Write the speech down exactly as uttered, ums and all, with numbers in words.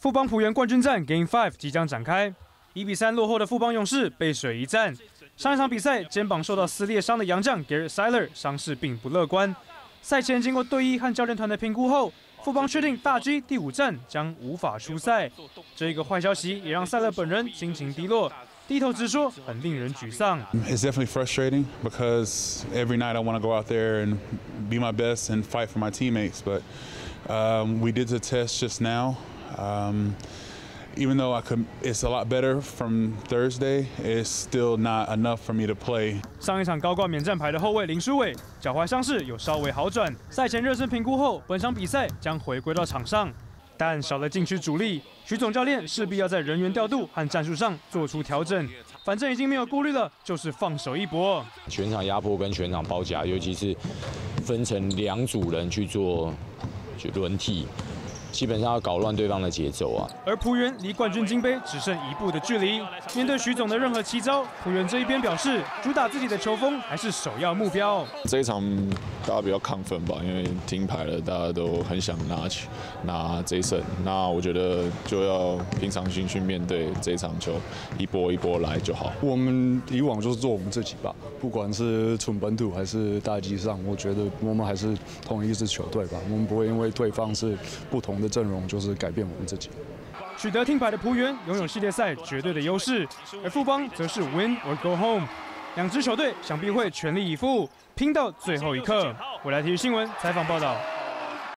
富邦璞园冠军战 Game Five 即将展开，一比三落后的富邦勇士背水一战。上一场比赛，肩膀受到撕裂伤的洋将 Garrett Siler 伤势并不乐观。赛前经过队医和教练团的评估后，富邦确定大 G 第五战将无法出赛。这个坏消息也让赛勒本人心情低落，低头直说很令人沮丧。 It's definitely frustrating because every night I want to go out there and be my best and fight for my teammates, but um, we did the test just now. Um, even though I could, it's a lot better from Thursday. It's still not enough for me to play. 上一场高挂免战牌的后卫林书伟，脚踝伤势有稍微好转。赛前热身评估后，本场比赛将回归到场上，但少了禁区主力，徐总教练势必要在人员调度和战术上做出调整。反正已经没有顾虑了，就是放手一搏。 全场压迫跟全场包夹，尤其是分成两组人去做去轮替。 基本上要搞乱对方的节奏啊！ 而璞园离冠军金杯只剩一步的距离。面对徐总的任何奇招，璞园这一边表示，主打自己的球风还是首要目标。 这一场大家比较亢奋吧，因为停牌了，大家都很想拿去拿这一胜。那我觉得就要平常心去面对这一场球，一波一波来就好。 我们以往就是做我们自己吧，不管是纯本土还是大机上，我觉得我们还是同一支球队吧，我们不会因为对方是不同的 阵容就是改变我们自己。 取得听牌的璞园拥有系列赛绝对的优势，而富邦则是 win or go home。两支球队想必会全力以赴，拼到最后一刻。未来体育新闻采访报道。